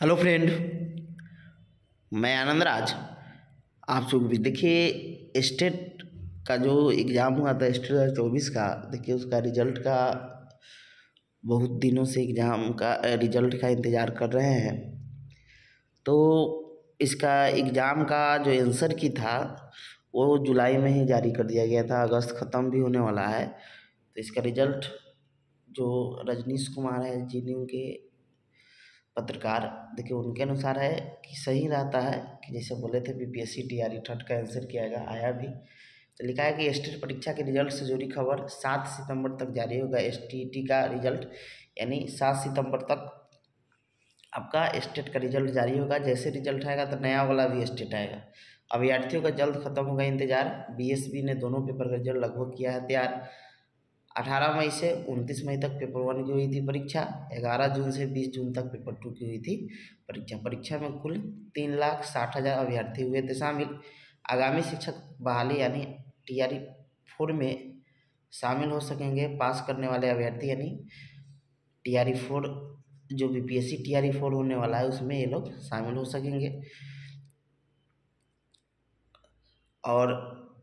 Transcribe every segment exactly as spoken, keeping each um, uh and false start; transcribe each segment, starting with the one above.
Hello friend, मैं आनंद राज। आप सब भी देखिए, स्टेट का जो एग्ज़ाम हुआ था स्टेट दो हज़ार चौबीस का, देखिए उसका रिजल्ट का बहुत दिनों से एग्ज़ाम का रिजल्ट का इंतज़ार कर रहे हैं। तो इसका एग्ज़ाम का जो आंसर की था वो जुलाई में ही जारी कर दिया गया था, अगस्त ख़त्म भी होने वाला है। तो इसका रिजल्ट जो रजनीश कुमार है जी न्यूज़ के पत्रकार, देखिए उनके अनुसार है कि सही रहता है कि जैसे बोले थे बीपीएससी टीआरई ठट का आंसर किया गया, आया भी। तो लिखा है कि स्टेट परीक्षा के रिजल्ट से जुड़ी खबर सात सितंबर तक जारी होगा। एसटीईटी का रिजल्ट यानी सात सितंबर तक आपका स्टेट का रिजल्ट जारी होगा। जैसे रिजल्ट आएगा तो नया वाला भी स्टेट आएगा। अभ्यर्थियों का जल्द खत्म होगा इंतजार। बीएसबी ने दोनों पेपर का रिजल्ट लगभग किया है तैयार। अठारह मई से उनतीस मई तक पेपर वन की हुई थी परीक्षा। ग्यारह जून से बीस जून तक पेपर टू की हुई थी परीक्षा। परीक्षा में कुल तीन लाख साठ हज़ार अभ्यर्थी हुए थे शामिल। आगामी शिक्षक बहाली यानी टीआरई फोर में शामिल हो सकेंगे पास करने वाले अभ्यर्थी, यानी टीआरई फोर जो बीपीएससी टीआरई फोर होने वाला है उसमें ये लोग शामिल हो सकेंगे। और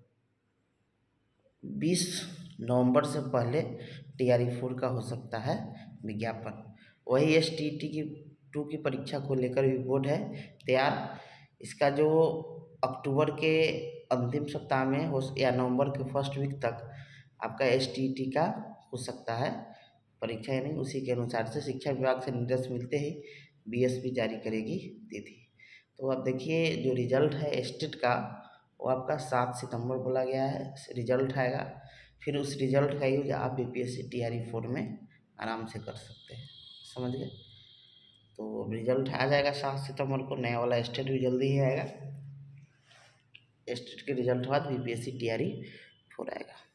बीस नवंबर से पहले टीआरई फोर का हो सकता है विज्ञापन। वही एसटीईटी की टू की परीक्षा को लेकर भी बोर्ड है तैयार। इसका जो अक्टूबर के अंतिम सप्ताह में हो या नवंबर के फर्स्ट वीक तक आपका एसटीईटी का हो सकता है परीक्षा, यानी उसी के अनुसार से शिक्षा विभाग से निर्देश मिलते ही बीएसबी जारी करेगी तिथि। तो अब देखिए जो रिजल्ट है स्टेट का वो आपका सात सितंबर बोला गया है रिजल्ट आएगा। फिर उस रिजल्ट का यूज आप बीपीएससी टीआरई फोर में आराम से कर सकते हैं, समझ गए। तो रिजल्ट आ जाएगा सात सितंबर को, नया वाला स्टेट भी जल्दी ही आएगा। स्टेट के रिजल्ट के बाद बीपीएससी टीआरई फोर आएगा।